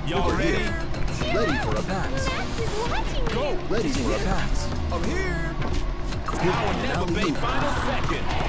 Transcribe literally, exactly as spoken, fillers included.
Y'all Over ready? here. Ready for a pass. Max is watching Go. you. Ready for a pass. I'm here. Good I will never alley-oop. make final second.